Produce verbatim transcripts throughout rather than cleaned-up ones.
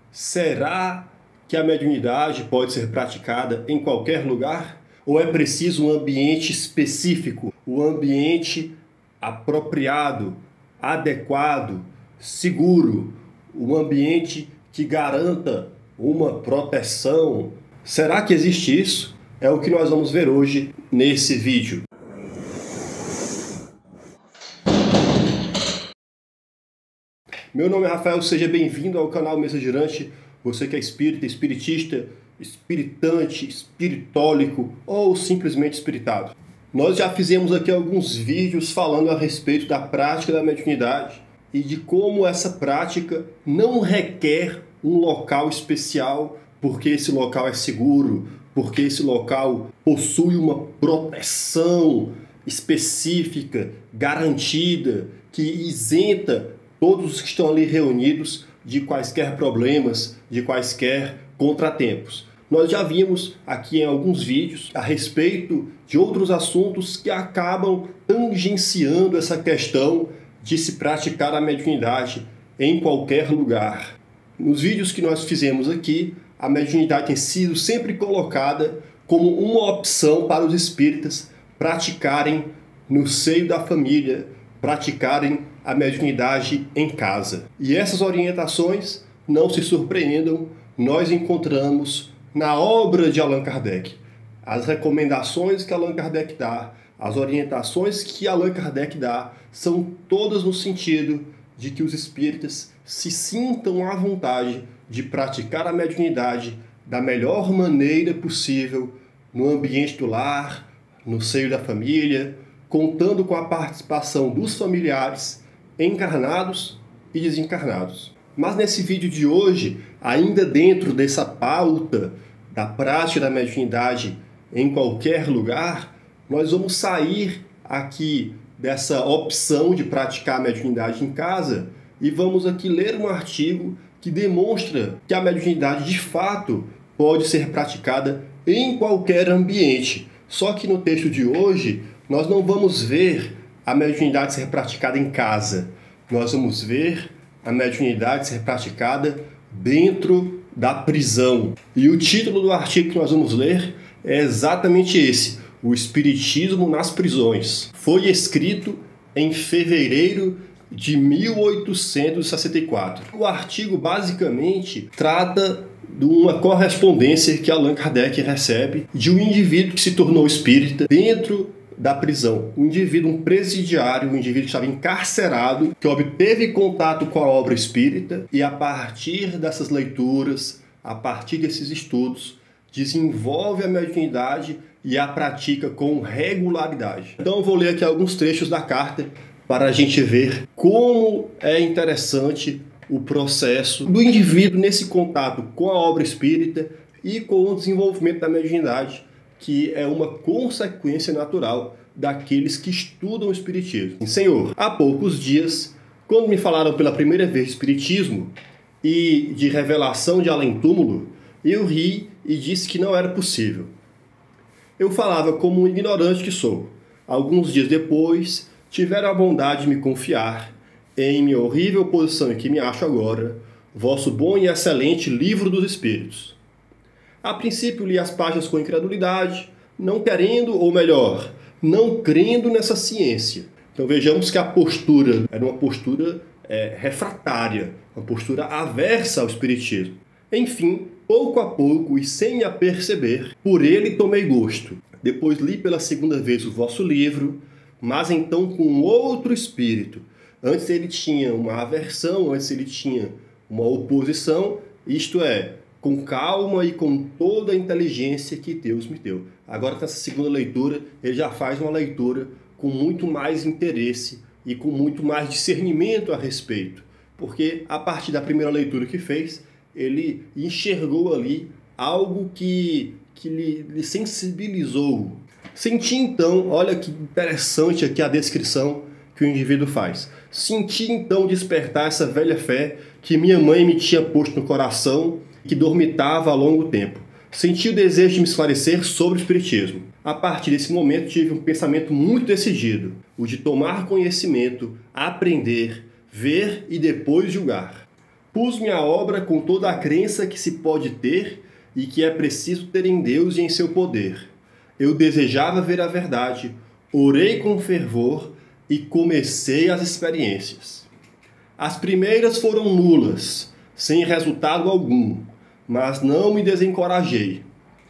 Será que a mediunidade pode ser praticada em qualquer lugar? Ou é preciso um ambiente específico, um ambiente apropriado, adequado, seguro, um ambiente que garanta uma proteção? Será que existe isso? É o que nós vamos ver hoje nesse vídeo. Meu nome é Rafael, seja bem-vindo ao canal Mesa Girante. Você que é espírita, espiritista, espiritante, espiritólico ou simplesmente espiritado. Nós já fizemos aqui alguns vídeos falando a respeito da prática da mediunidade e de como essa prática não requer um local especial, porque esse local é seguro, porque esse local possui uma proteção específica, garantida, que isenta todos os que estão ali reunidos de quaisquer problemas, de quaisquer contratempos. Nós já vimos aqui em alguns vídeos a respeito de outros assuntos que acabam tangenciando essa questão de se praticar a mediunidade em qualquer lugar. Nos vídeos que nós fizemos aqui, a mediunidade tem sido sempre colocada como uma opção para os espíritas praticarem no seio da família, praticarem a mediunidade em casa. E essas orientações, não se surpreendam, nós encontramos na obra de Allan Kardec. As recomendações que Allan Kardec dá, as orientações que Allan Kardec dá, são todas no sentido de que os espíritas se sintam à vontade de praticar a mediunidade da melhor maneira possível no ambiente do lar, no seio da família, contando com a participação dos familiares encarnados e desencarnados. Mas nesse vídeo de hoje, ainda dentro dessa pauta da prática da mediunidade em qualquer lugar, nós vamos sair aqui dessa opção de praticar a mediunidade em casa e vamos aqui ler um artigo que demonstra que a mediunidade de fato pode ser praticada em qualquer ambiente. Só que no texto de hoje nós não vamos ver a mediunidade ser praticada em casa. Nós vamos ver a mediunidade ser praticada dentro da prisão. E o título do artigo que nós vamos ler é exatamente esse: O Espiritismo nas Prisões. Foi escrito em fevereiro de mil oitocentos e sessenta e quatro. O artigo basicamente trata de uma correspondência que Allan Kardec recebe de um indivíduo que se tornou espírita dentro da prisão. Um indivíduo, um presidiário, um indivíduo que estava encarcerado, que obteve contato com a obra espírita e a partir dessas leituras, a partir desses estudos, desenvolve a mediunidade e a pratica com regularidade. Então eu vou ler aqui alguns trechos da carta para a gente ver como é interessante o processo do indivíduo nesse contato com a obra espírita e com o desenvolvimento da mediunidade, que é uma consequência natural daqueles que estudam o espiritismo. Senhor, há poucos dias, quando me falaram pela primeira vez de espiritismo e de revelação de além-túmulo, eu ri e disse que não era possível. Eu falava como um ignorante que sou. Alguns dias depois, tiveram a bondade de me confiar, em minha horrível posição em que me acho agora, vosso bom e excelente Livro dos Espíritos. A princípio li as páginas com incredulidade, não querendo, ou melhor, não crendo nessa ciência. Então vejamos que a postura era uma postura é, refratária, uma postura aversa ao espiritismo. Enfim, pouco a pouco e sem me aperceber, por ele tomei gosto. Depois li pela segunda vez o vosso livro, mas então com outro espírito. Antes ele tinha uma aversão, antes ele tinha uma oposição, isto é, com calma e com toda a inteligência que Deus me deu. Agora, nessa segunda leitura, ele já faz uma leitura com muito mais interesse e com muito mais discernimento a respeito. Porque, a partir da primeira leitura que fez, ele enxergou ali algo que, que lhe, lhe sensibilizou. Senti então, olha que interessante aqui a descrição que o indivíduo faz. Senti então despertar essa velha fé que minha mãe me tinha posto no coração, que dormitava há longo tempo. Senti o desejo de me esclarecer sobre o espiritismo. A partir desse momento tive um pensamento muito decidido, o de tomar conhecimento, aprender, ver e depois julgar. Pus minha obra com toda a crença que se pode ter e que é preciso ter em Deus e em seu poder. Eu desejava ver a verdade, orei com fervor e comecei as experiências. As primeiras foram nulas, sem resultado algum, mas não me desencorajei.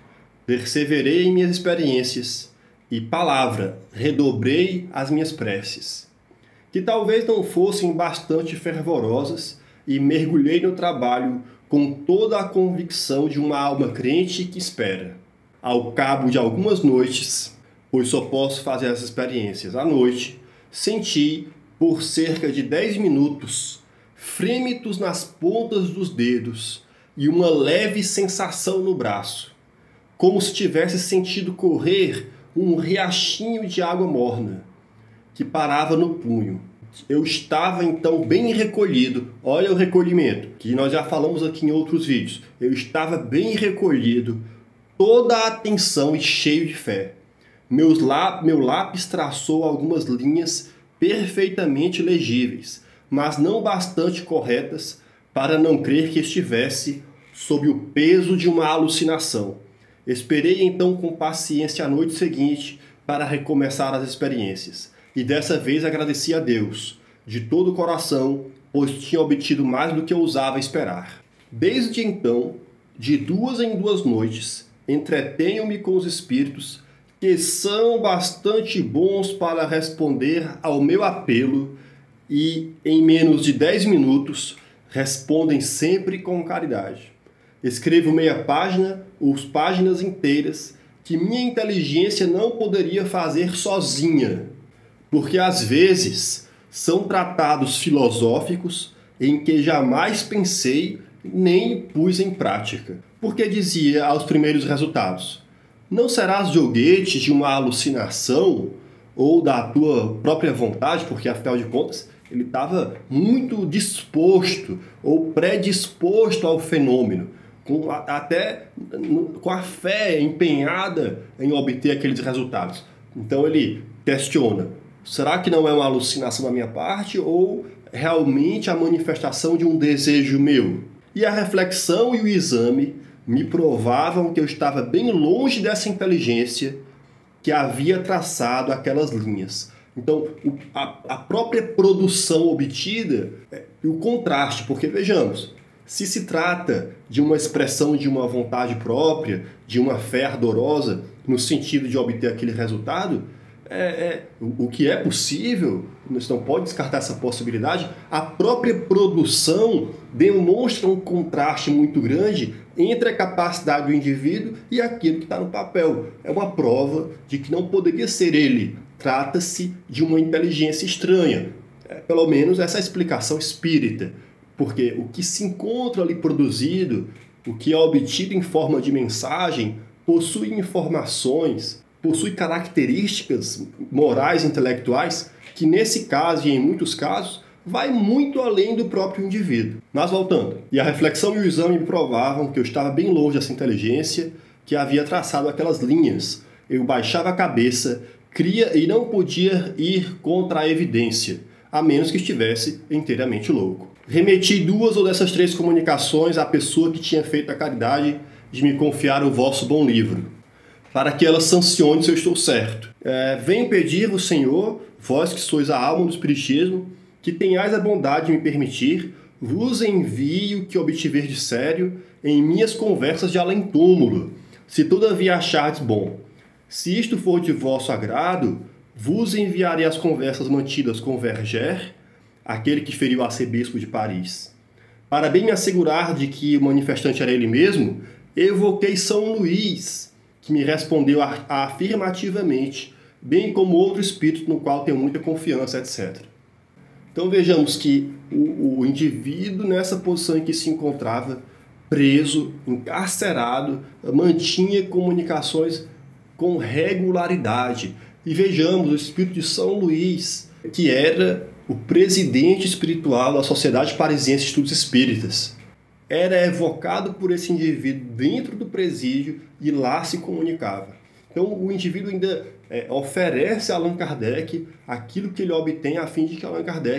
Perseverei em minhas experiências e, palavra, redobrei as minhas preces, que talvez não fossem bastante fervorosas, e mergulhei no trabalho com toda a convicção de uma alma crente que espera. Ao cabo de algumas noites, pois só posso fazer as experiências à noite, senti, por cerca de dez minutos, frêmitos nas pontas dos dedos e uma leve sensação no braço, como se tivesse sentido correr um riachinho de água morna, que parava no punho. Eu estava então bem recolhido. Olha o recolhimento, que nós já falamos aqui em outros vídeos. Eu estava bem recolhido, toda a atenção e cheio de fé. Meus lá, meu lápis traçou algumas linhas perfeitamente legíveis, mas não bastante corretas para não crer que estivesse sob o peso de uma alucinação. Esperei então com paciência a noite seguinte para recomeçar as experiências. E dessa vez agradeci a Deus, de todo o coração, pois tinha obtido mais do que eu ousava esperar. Desde então, de duas em duas noites, entretenho-me com os espíritos, que são bastante bons para responder ao meu apelo e, em menos de dez minutos, respondem sempre com caridade. Escrevo meia página ou páginas inteiras que minha inteligência não poderia fazer sozinha, porque às vezes são tratados filosóficos em que jamais pensei nem pus em prática. Porque dizia aos primeiros resultados: não serás joguete de uma alucinação ou da tua própria vontade, porque afinal de contas ele estava muito disposto ou predisposto ao fenômeno, com a, até com a fé empenhada em obter aqueles resultados. Então ele questiona: será que não é uma alucinação da minha parte ou realmente a manifestação de um desejo meu? E a reflexão e o exame me provavam que eu estava bem longe dessa inteligência que havia traçado aquelas linhas. Então, a, a própria produção obtida e o contraste, porque vejamos, se se trata de uma expressão de uma vontade própria, de uma fé ardorosa, no sentido de obter aquele resultado, É, é, o, o que é possível, você não pode descartar essa possibilidade, a própria produção demonstra um contraste muito grande entre a capacidade do indivíduo e aquilo que está no papel. É uma prova de que não poderia ser ele, trata-se de uma inteligência estranha. É, pelo menos essa é a explicação espírita, porque o que se encontra ali produzido, o que é obtido em forma de mensagem, possui informações, possui características morais e intelectuais que, nesse caso e em muitos casos, vai muito além do próprio indivíduo. Mas voltando, e a reflexão e o exame me provavam que eu estava bem longe dessa inteligência que havia traçado aquelas linhas. Eu baixava a cabeça, cria e não podia ir contra a evidência, a menos que estivesse inteiramente louco. Remeti duas ou dessas três comunicações à pessoa que tinha feito a caridade de me confiar o vosso bom livro, para que ela sancione se eu estou certo. É, vem pedir-vos, Senhor, vós que sois a alma do Espiritismo, que tenhais a bondade de me permitir, vos envio o que obtiver de sério em minhas conversas de além-túmulo, se todavia achardes bom. Se isto for de vosso agrado, vos enviarei as conversas mantidas com Verger, aquele que feriu o arcebispo de Paris. Para bem me assegurar de que o manifestante era ele mesmo, evoquei São Luís, que me respondeu afirmativamente, bem como outro espírito no qual tenho muita confiança, etcétera. Então vejamos que o, o indivíduo, nessa posição em que se encontrava, preso, encarcerado, mantinha comunicações com regularidade. E vejamos o espírito de São Luís, que era o presidente espiritual da Sociedade Parisiense de Estudos Espíritas. Era evocado por esse indivíduo dentro do presídio e lá se comunicava. Então o indivíduo ainda é, oferece a Allan Kardec aquilo que ele obtém a fim de que Allan Kardec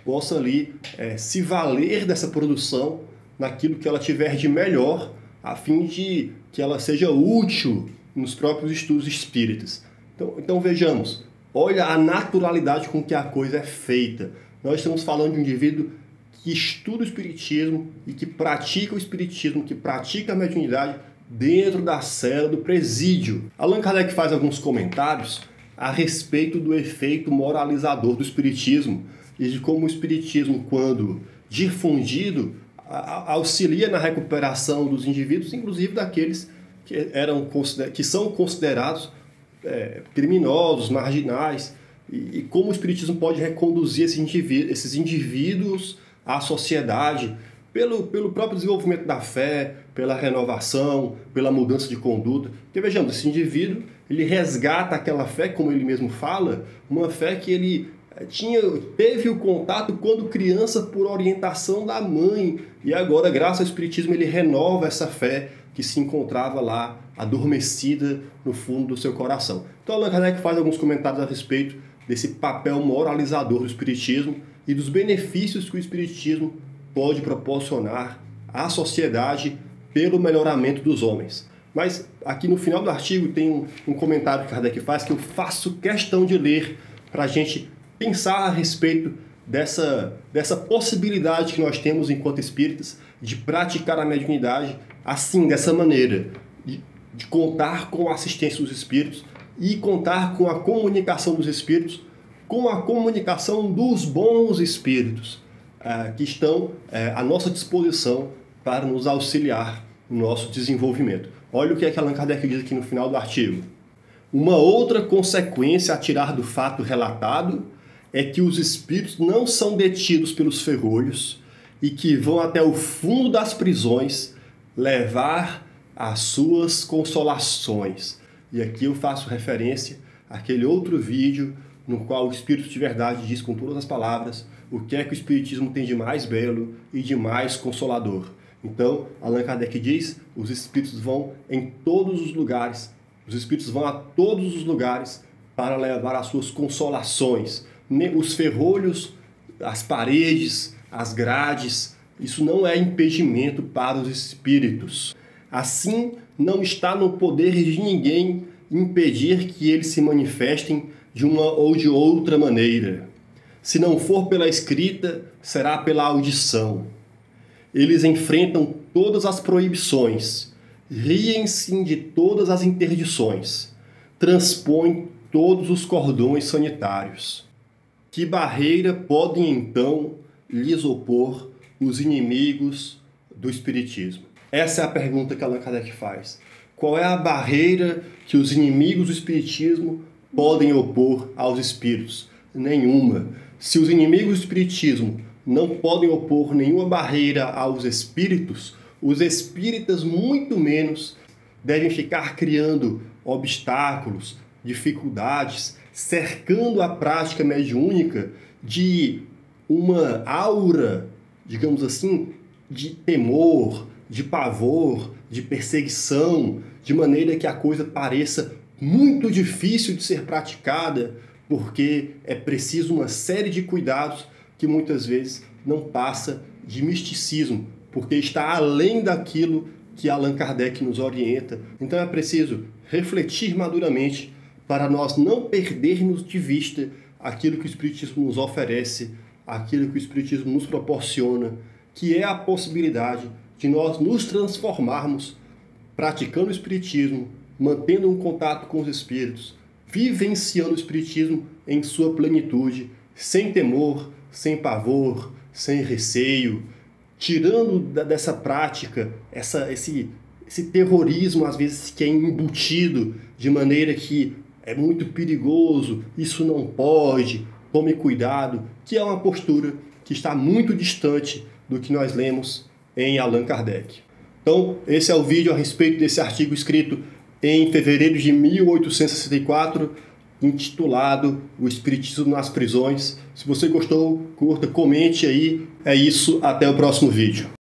possa ali é, se valer dessa produção naquilo que ela tiver de melhor, a fim de que ela seja útil nos próprios estudos espíritas. Então, então vejamos, olha a naturalidade com que a coisa é feita. Nós estamos falando de um indivíduo que estuda o espiritismo e que pratica o espiritismo, que pratica a mediunidade dentro da cela do presídio. Allan Kardec faz alguns comentários a respeito do efeito moralizador do espiritismo e de como o espiritismo, quando difundido, auxilia na recuperação dos indivíduos, inclusive daqueles que, eram, que são considerados é, criminosos, marginais, e, e como o espiritismo pode reconduzir esses indivíduos, esses indivíduos à sociedade, pelo, pelo próprio desenvolvimento da fé, pela renovação, pela mudança de conduta. Porque vejamos, esse indivíduo ele resgata aquela fé, como ele mesmo fala, uma fé que ele tinha, teve o contato quando criança por orientação da mãe, e agora, graças ao espiritismo, ele renova essa fé que se encontrava lá adormecida no fundo do seu coração. Então Allan Kardec faz alguns comentários a respeito desse papel moralizador do espiritismo e dos benefícios que o espiritismo pode proporcionar à sociedade pelo melhoramento dos homens. Mas aqui no final do artigo tem um, um comentário que Kardec faz que eu faço questão de ler para a gente pensar a respeito dessa, dessa possibilidade que nós temos enquanto espíritas de praticar a mediunidade assim, dessa maneira, de, de contar com a assistência dos espíritos e contar com a comunicação dos espíritos, com a comunicação dos bons espíritos uh, que estão uh, à nossa disposição para nos auxiliar no nosso desenvolvimento. Olha o que é que Allan Kardec diz aqui no final do artigo. Uma outra consequência a tirar do fato relatado é que os espíritos não são detidos pelos ferrolhos e que vão até o fundo das prisões levar as suas consolações. E aqui eu faço referência àquele outro vídeo no qual o Espírito de Verdade diz com todas as palavras o que é que o Espiritismo tem de mais belo e de mais consolador. Então, Allan Kardec diz, os espíritos vão em todos os lugares, os espíritos vão a todos os lugares para levar as suas consolações. Os ferrolhos, as paredes, as grades, isso não é impedimento para os espíritos. Assim, não está no poder de ninguém impedir que eles se manifestem de uma ou de outra maneira. Se não for pela escrita, será pela audição. Eles enfrentam todas as proibições, riem-se de todas as interdições, transpõem todos os cordões sanitários. Que barreira podem então lhes opor os inimigos do Espiritismo? Essa é a pergunta que Allan Kardec faz. Qual é a barreira que os inimigos do Espiritismo podem opor aos espíritos? Nenhuma. Se os inimigos do Espiritismo não podem opor nenhuma barreira aos espíritos, os espíritas muito menos devem ficar criando obstáculos, dificuldades, cercando a prática mediúnica de uma aura, digamos assim, de temor, de pavor, de perseguição, de maneira que a coisa pareça muito difícil de ser praticada, porque é preciso uma série de cuidados que muitas vezes não passa de misticismo, porque está além daquilo que Allan Kardec nos orienta. Então é preciso refletir maduramente para nós não perdermos de vista aquilo que o Espiritismo nos oferece, aquilo que o Espiritismo nos proporciona, que é a possibilidade de nós nos transformarmos praticando o Espiritismo, mantendo um contato com os Espíritos, vivenciando o Espiritismo em sua plenitude, sem temor, sem pavor, sem receio, tirando dessa prática essa, esse, esse terrorismo, às vezes, que é embutido de maneira que é muito perigoso, isso não pode, tome cuidado, que é uma postura que está muito distante do que nós lemos em Allan Kardec. Então, esse é o vídeo a respeito desse artigo escrito em fevereiro de mil oitocentos e sessenta e quatro, intitulado O Espiritismo nas Prisões. Se você gostou, curta, comente aí. É isso, até o próximo vídeo.